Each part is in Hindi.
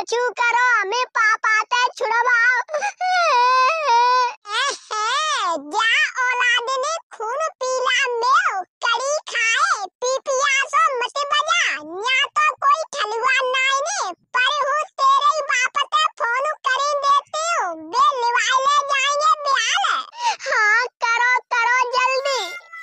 कछु करो, हमें पाप आता है, छुड़वाओ। जा औलादने खून पीला मेव, कड़ी खाए पी पियासो मत बजा, न्या तो कोई ठलुआ नाई ने, पर हूँ तेरे ही बाप ते फोन करी देती हूँ, बे लिवाई ले जाएंगे ब्याह। हाँ करो करो जल्दी।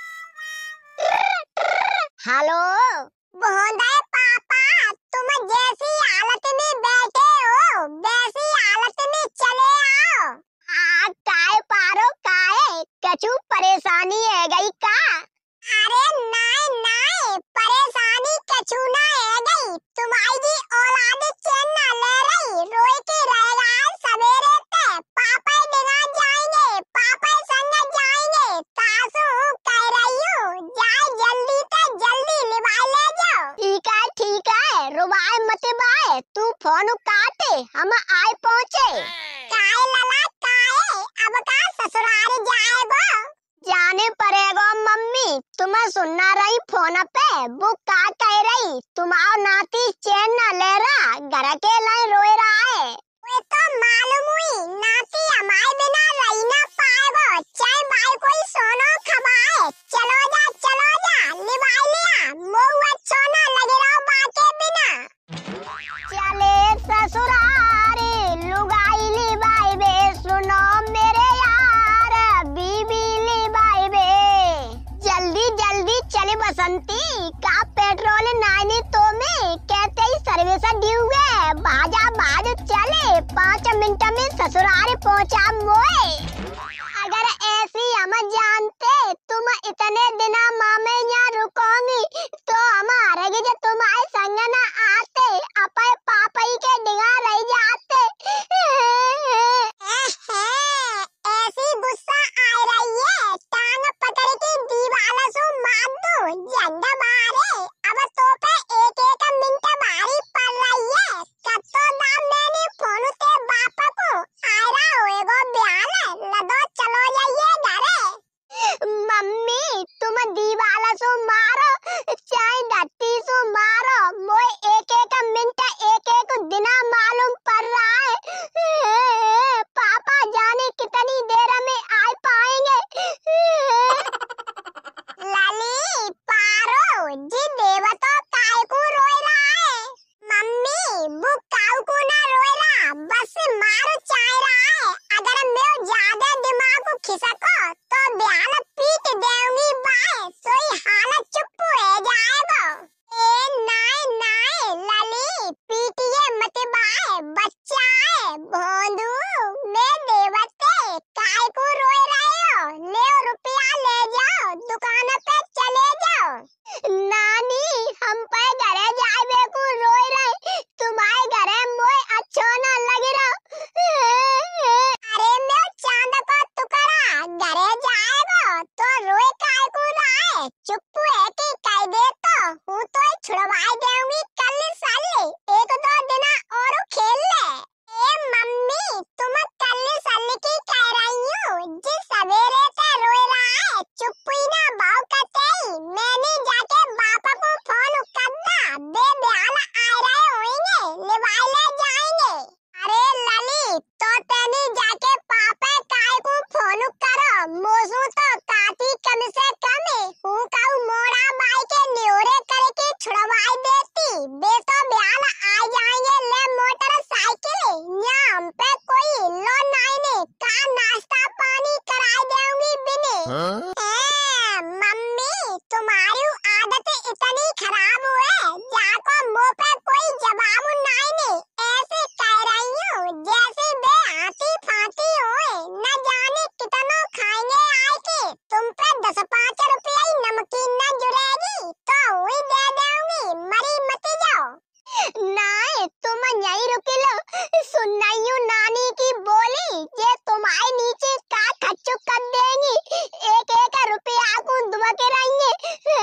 हेलो भोंदे पापा, तुम जैसी हालत में बैठे हो वैसी हालत में चले आओ। काय पारो काय, कछु परेशानी है गई का? अरे नाय नाय, परेशानी कछु ना है गई, तुम्हारी औलाद चैन ना ले रही, रोई के रहेगा सवेरे ते, पापा डिगा जाएंगे, पापा संग जाएंगे, तासु कह रही हूँ, जाए जल्दी ते जल्दी लिवाई ले जाओ। ठीक है, रुबाए मत बाए, तू फोन काटे, हम आए पहुँचे। काय लला काय, अब का ससुराल जाएगो? जाने पड़ेगा मम्मी, तुम्हें सुनना रही फोन पे, वो का कह रही, तुम्हारा नाती चैन न ले रहा, घर के लिए रोए रहा है। वे तो मालूम हुई, नाती हमारे बिना रही ना पाएगो, चाहे भाई कोई सोनो खवाए, चलो जा, लिवाई लिया, मुँह अच्छो ना लगे रहो बाके बिना। चले ससुरारे, लुगाई लिवाई बे, सुनो मेरे यार, बीबी लिवाई बे, जल्दी जल्दी चले बसंती, का पेट्रोल नाइनी तो में, कहते ही सर्विस ड्यू है, भाजा भाज चले, 5 मिनट में ससुराल पहुंचा मोए। अगर ऐसी हम जानते तुम इतने दिन मामे यहाँ रुकोगी, तो हमारे जो तुम्हारे संग न आते, अपने पापा के डिगा रह जाते। ऐसी गुस्सा आ रही है, टांग पकड़ के दीवार से मार दूं, जंग मारे, अब तो पे एक मिनट भारी पड़ रही है, कब तो दाम मैंने फोन ते बापा को, आयरा होएगो ब्याह, लदो चलो जाइए घरे। मम्मी तुम दीवार से मारो, चाहे धरती से मारो, मोए एक मिनट एक दिन मालूम पड़ रहा है, पापा जाने कितनी देर में आ पाएंगे। लाली पारो जी देवतो काय को रोए रहा है, मम्मी वो काऊ को ना रोए रहा, बस मारो चाह रहा है, अगर मैं ज्यादा दिमाग को खिसको तो ब्याह पीट देऊंगी बाय, सोई हालत चुप हो जाएगा। ए नाय नाय लाली, पीटिए मत बाय, बच्चा है भोंदू, मैं देवते काय को रोए रहे हो, ले रुपया ले जाओ, दुकान पे चले जाओ। नानी हम पे घरे जाए को रोए रहे, तुम्हारे घरे मोए अच्छो ना लग रहा। अरे मैं चांद को टुकड़ा, घरे जाएगो तो रोए काय को रहा है, चुप है कि कह दे तो हूँ तो छुड़वाई देऊंगी कल साले, 1-2 दिन और खेल ले। ए मम्मी तुम कल साले की कह रही हूँ, जिस सवेरे से रोए रहा है, चुप ही ना भाव करते ही, मैंने जाके बापा को फोन करना, बे ब्याह आ रहे होंगे, लिवाई ले जाएंगे। अरे लली तो तेनी जाके पापा काय को फोन करो, मोसू तो काटी कम से कम हूँ काऊ मोड़ा बाई के न्योरे करके छुड़वाई देती, बे तो ब्याह आ जाएंगे, ले मोटरसाइकिल, या हम पे कोई लो नाइने, का नाश्ता पानी कराई देऊंगी बिने। मम्मी तुम्हारी आदत इतनी खराब है, जाको मुँह पे कोई जवाब नाइने, ऐसे कह रही हूँ जैसे बे हाथी फाती होए, न जाने कितना खाएंगे आए के, तुम पे 10-5 रुपया ही नमकीन न जुड़ेगी, तो हुई दे दूंगी, मरी मत जाओ। नाय तुम यहीं रुक लो, सुनाइयो नानी की बोली, ये तुम्हारे नीचे का खच्चू कर देंगी, 1-1 रुपया को दुबके रहेंगे।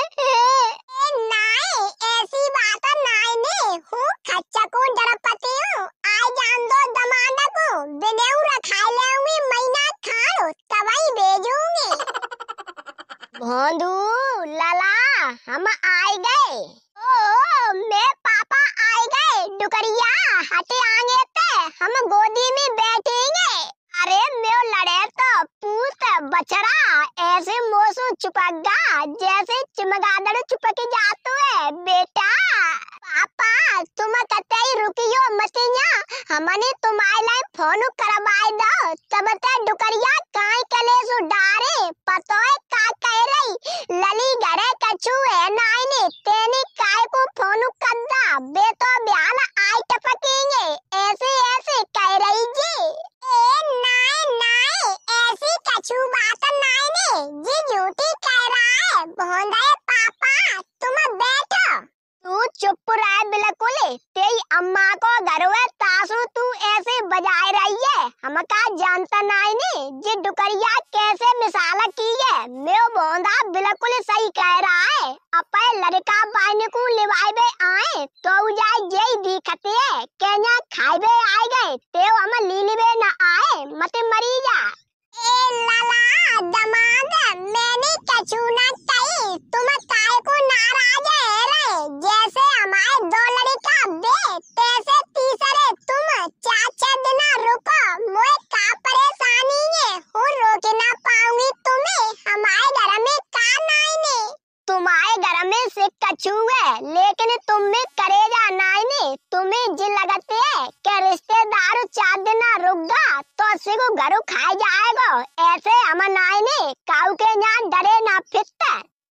नाय ऐसी बात नाय ने, हूँ खच्चा को डरपती हूँ, आज जान दो दमादा को, बिनेऊ रखा लेऊंगी महीना खाओ, तभी भेजूंगी। भोंदू लला हम आए गए, ओ मैं पापा आए गए, डुकरिया हटे आगे पे हम गोदी में बैठेंगे। अरे मेरे लड़े तो पूत बछड़ा ऐसे मोसू चुपगा जैसे चमगादड़ चुपके जातो है बेटा। पापा तुम कतई रुकियो मतिया, हमने तुम्हारे लिए फोन करवाई दो तब ते डुकरिया काई कलेसु डारे पतो है का कह रही लली घरे कछु है नाइने तेने काय को फोन कद्दा बे तो ब्याल आई टपकेंगे ऐसे ऐसे कह रही जी। ए नाई नाई ऐसी कछु बात नाइने जी झूठी कह रहा है भोंदे पापा तुम बैठो। तू चुप रह बिल्कुल, तेरी अम्मा को घर में तासु तू ऐसे बजाए रही है हम का जानता नहीं ने जी डुकरिया कैसे मिसाल की है। मेरे बोंदा बिल्कुल सही कह रहा है, अपे लड़का बाइन को लिवाइबे आए तो जाए यही दिखते है केन्या खाइबे आए गए ते हम लीलिबे न आए मत मरी जा। ए लाला दमाद मैंने कछु ना कही तुम काय को नाराज है रे जैसे हमारे दो लड़का बे तैसे तीसरे तुम 4-4 दिन रुको मोए का परेशानी है हूँ रोक ना पाऊंगी तुम्हें हमारे घर में का नाइने। तुम्हारे घर में से कछु है लेकिन तुम में करेगा नाइने तुम्हें जी लगते है के रिश्तेदार 4 दिन रुक तो सिगु घरों खाए जाएगा ऐसे हम नाइने काऊ के यहाँ डरे ना फिरते।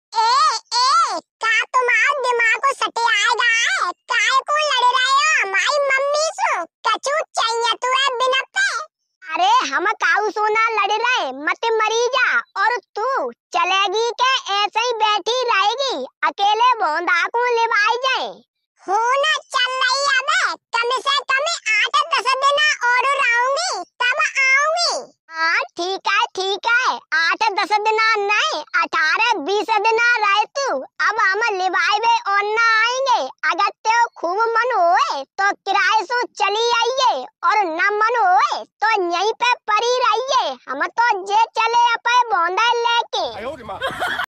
ए का तुम्हारे दिमाग को सटे आएगा है काय को लड़ रहे हो हमारी मम्मी से कछु चाहिए तू है बिना पे। अरे हम काऊ सोना लड़ रहे मत मरी जा और तू चलेगी के ऐसे ही बैठी रहेगी अकेले बोंदा को लिवाई जाए। हो ना चल रही अब कम से कम 8-10 दिन और रहूंगी तब आऊंगी। हाँ ठीक है 8-10 दिन नहीं 18-20 दिन रहे तू अब हम लिवाइबे और ना आएंगे। अगर ते खूब मन होए तो किराए से चली आइए और न मन होए तो यहीं पे पड़ी रहिए हम तो जे चले अपने बोंदा लेके।